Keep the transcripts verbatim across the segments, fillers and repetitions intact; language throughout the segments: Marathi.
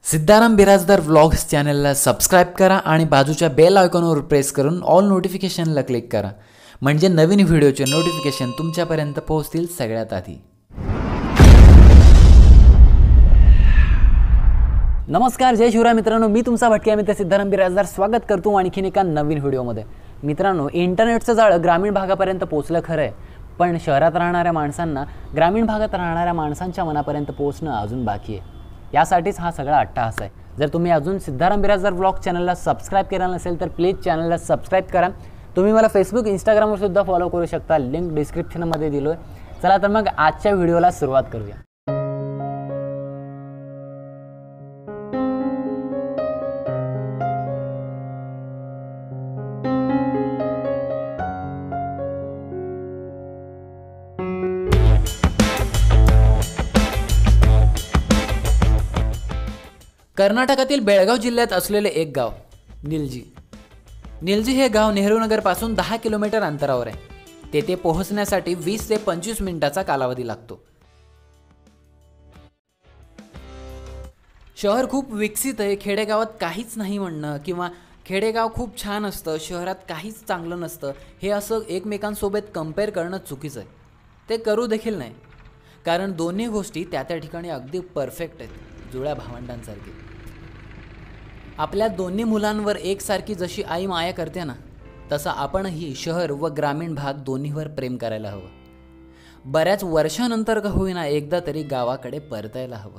सिद्धाराम बिराजदार व्लॉग्स चॅनलला सबस्क्राईब करा आणि बाजूच्या बेल आयकॉनवर प्रेस करून ऑल नोटिफिकेशनला क्लिक करा, म्हणजे नवीन व्हिडिओचे नोटिफिकेशन तुमच्यापर्यंत पोहोचतील सगळ्यात आधी. नमस्कार, जय शिवराय मित्रांनो. मी तुमचा भटक्या मित्र सिद्धाराम बिराजदार स्वागत करतो आणखीन एका नवीन व्हिडिओमध्ये. मित्रांनो, इंटरनेटचं जाळं ग्रामीण भागापर्यंत पोहोचलं खरं आहे, पण शहरात राहणाऱ्या माणसांना ग्रामीण भागात राहणाऱ्या माणसांच्या मनापर्यंत पोहोचणं अजून बाकी आहे. यासाठीच हा सगळा अट्टाहास आहे. जर तुम्ही अजून सिद्धाराम बिराजदार व्लॉग चॅनलला सबस्क्राईब केलं नसेल तर प्लीज चॅनलला सबस्क्राईब करा. तुम्ही मला फेसबुक इंस्टाग्रामवर सुद्धा फॉलो करू शकता, लिंक डिस्क्रिप्शनमध्ये दिलो आहे. चला तर मग आजच्या व्हिडिओला सुरुवात करूया. कर्नाटकातील बेळगाव जिल्ह्यात असलेले एक गाव निलजी. निलजी हे गाव नेहरूनगरपासून दहा किलोमीटर अंतरावर आहे. तेथे पोहोचण्यासाठी वीस ते पंचवीस मिनिटाचा कालावधी लागतो. शहर खूप विकसित आहे. खेडेगावात काहीच नाही म्हणणं किंवा खेडेगाव खूप छान असतं, शहरात काहीच चांगलं नसतं, हे असं एकमेकांसोबत कम्पेअर करणं चुकीचं आहे. ते करू देखील नाही, कारण दोन्ही गोष्टी त्या त्या ठिकाणी अगदी परफेक्ट आहेत, जुळ्या भावंडांसारखी. आपल्या दोन्ही मुलांवर एकसारखी जशी आई माया करते ना, तसं आपणही शहर व ग्रामीण भाग दोन्हीवर प्रेम करायला हवं. बऱ्याच वर्षानंतर का होईना एकदा तरी गावाकडे परतायला हवं.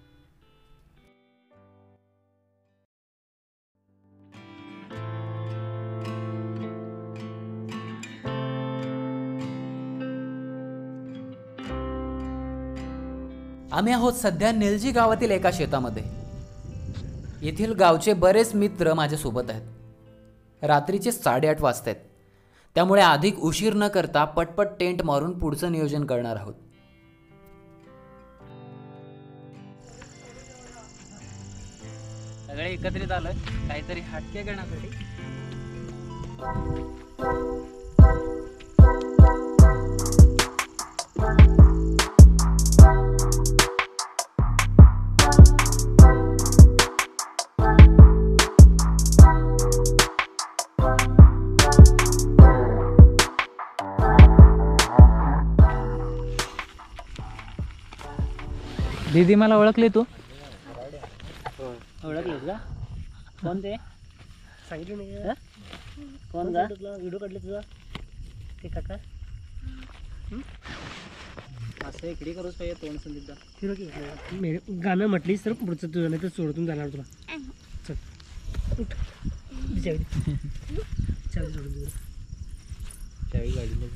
आम्ही आहोत सध्या निलजी गावातील एका शेतामध्ये. येथील गावचे बरेच मित्र माझ्यासोबत आहेत. रात्रीचे साडेआठ वाजतायत, त्यामुळे अधिक उशीर न करता पटपट टेंट मारून पुढचं नियोजन करणार आहोत. सगळे एकत्रित आलोय काहीतरी हटके करण्यासाठी. दीदी, मला ओळखले तू? ओळखलेस का? कोण ते? सांगितलं नाही. कोण का? व्हिडिओ काढले तुझा ते काका? असं इकडे करूच पाहिजे तोंड संदीप. गाणं म्हटलीस तर पुढचं तुझं, नाही तर सोडतून जाणार तुला. चल उठ. चावी चावी सोडून तुला. चावी गाडीला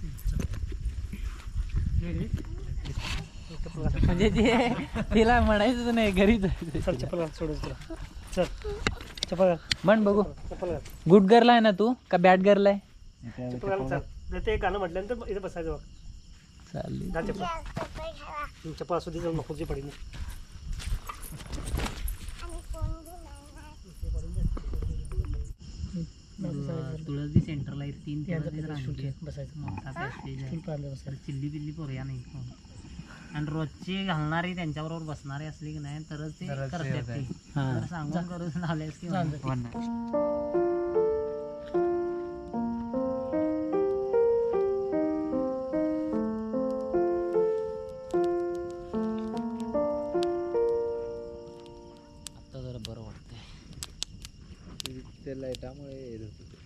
म्हणजे ते तिला म्हणायचं नाही, घरी चल. चप्पल सोडून तुला. चल चप्पल म्हण बघू. गुड गर्ल आहे ना तू का बॅड गर्ल आहे? चप्पल ते गाणं म्हटल्यानंतर इथे बसायचं बघ. चालेल. चप्पल चप्पल असू दे, जाऊन नको पडेल. तुळस सेंटरला तीन बसायचं. चिल्ली बिल्ली पोऱ्या नाही, आणि रोजची घालणारी त्यांच्याबरोबर बसणारी असली की नाही तरच ते करतात. सांगून करून आलेस की आता जरा बरं वाटतंय. लाईटामुळे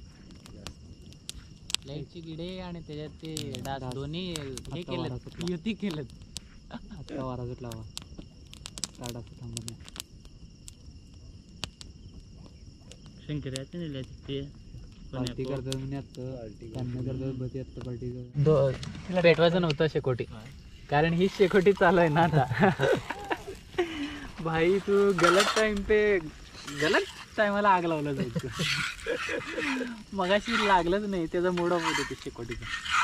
लाईटची गिडे आणि त्याच्यात ते डास दोन्ही हे केलं, युती केलं. आता वारा सुटला हवा, काढाचं थांबत नाही. शंकर्याचे नेले ते पार्टी करतात म्हणे. आता त्यांना करतात बती आत्ता पार्टी तिला भेटवायचं नव्हतं शेकोटी, कारण ही शेकोटी चालू आहे ना आता. भाई तू गलत टाइम पे गलत टायमाला आग लावलं जायचं. मगाशी लागलंच नाही, त्याचा मूड ऑफ होतो ते शेकोटीचा.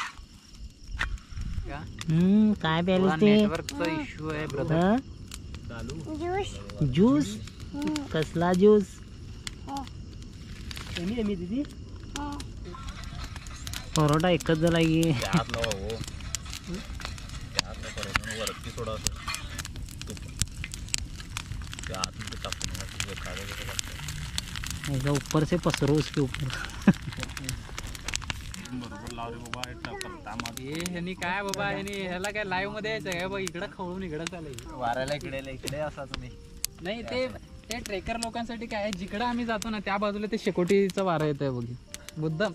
हम्म काय प्यायला ते? नेटवर्कचा इश्यू आहे ब्रदर. ज्यूस ज्यूस कसला ज्यूस? दीदी परोटा एकच झाला की ऐसा ऊपर से पसरो उसके ऊपर। हे ह्यानी काय बाबा, ह्यानी ह्याला काय लाईव्ह मध्ये यायचं काय बघ, इकडं खवळून इकडं चालेल वारायला इकडे इकडे असा तुम्ही. नाही ते ते ट्रेकर लोकांसाठी काय आहे, जिकडं आम्ही जातो ना त्या बाजूला ते शेकोटीचा वारा येतोय बघ मुद्दाम.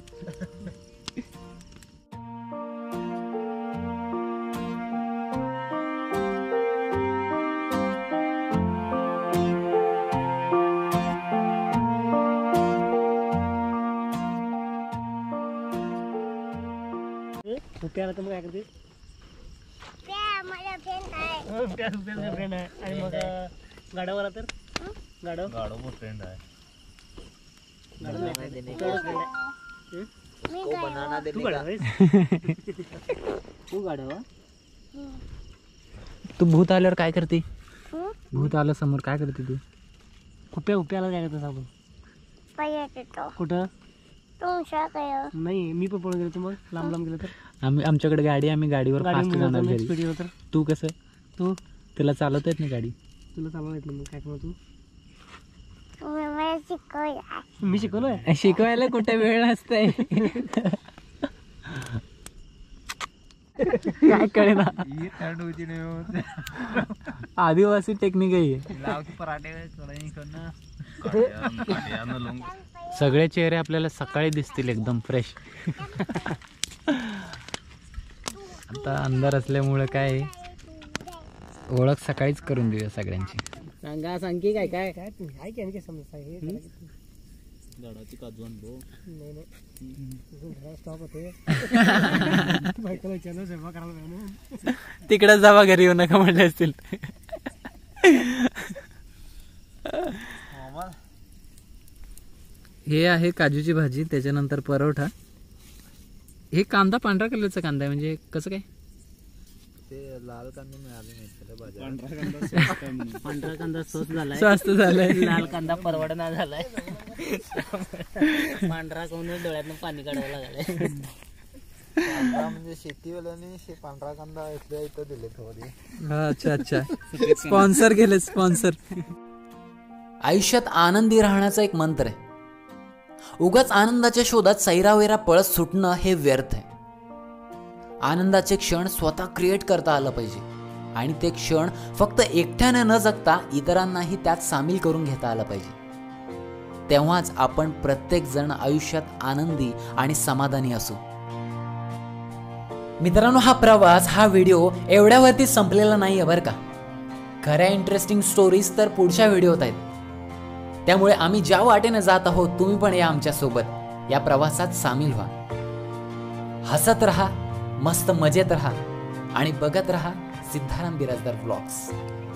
रुपयाला तर मग काय करते? फ्रेंड आहे. आणि मग गाडावाला तर गाडव गाडो फ्रेंड आहे. तू गाडव तू गाडव तू भूत आल्यावर काय करते? भूत आलं समोर काय करते तू? कुप्या उप्याला काय करतो आपण? कुठं? नाही मी पण पळून गेलो तर मग लांब लांब गेलो तर. आम्ही आमच्याकडे गाडी, आम्ही गाडीवर फास्ट जाणार घरी. स्पीडवर तर तू कसं? तू तुला चालवता येत नाही गाडी? तुला चालवता येत नाही मग काय करू तू? मी शिकवलोय. शिकवायला कुठे वेळ नसतंय. काय कळे ना, आदिवासी टेक्निक आहे. सगळे चेहरे आपल्याला सकाळी दिसतील एकदम फ्रेश. आता अंधार असल्यामुळे काय ओळख सकाळीच करून देऊया सगळ्यांची. सांगा सांग की काय काय काय काय काय काय समजता हे गाडाची काजवण बो. नाही नाही स्टॉप होते. बायकोला विचारलं सेवा करायला म्हणून. तिकडे जावा, घरी येऊ नका म्हटले असतील. हे आहे काजूची भाजी, त्याच्यानंतर परोठा. हे कांदा पांढरा कलरचा कांदा आहे, म्हणजे कसं काय? ते लाल कांदा मिळाले नाही भाज्या. पांढरा कांदा स्वस्त झालाय, स्वस्त झालाय. लाल कांदा परवडना झालाय. पांढरा कोण डोळ्यातून पाणी काढावं लागलंय. कांदा म्हणजे शेतीवाल्याने पांढरा कांदा इथल्या इथं दिले थोडी. अच्छा अच्छा, स्पॉन्सर केले स्पॉन्सर. आयुष्यात आनंदी राहण्याचा एक मंत्र आहे. उगाच आनंदाच्या शोधात सैरावेरा पळत सुटणं हे व्यर्थ आहे. आनंदाचे क्षण स्वतः क्रिएट करता आलं पाहिजे, आणि ते क्षण फक्त एकट्याने न जगता इतरांनाही त्यात सामील करून घेता आलं पाहिजे. तेव्हाच आपण प्रत्येक जण आयुष्यात आनंदी आणि समाधानी असू. मित्रांनो, हा प्रवास, हा व्हिडिओ एवढ्यावरती संपलेला नाहीये बरं का. खऱ्या इंटरेस्टिंग स्टोरीज तर पुढच्या व्हिडिओत आहेत. त्यामुळे आम्ही ज्या वाटेने जात आहोत, तुम्ही पण या आमच्या सोबत या प्रवासात सामील व्हा. हसत रहा, मस्त मजेत रहा आणि बघत रहा सिद्धाराम बिराजदार व्लॉग्स.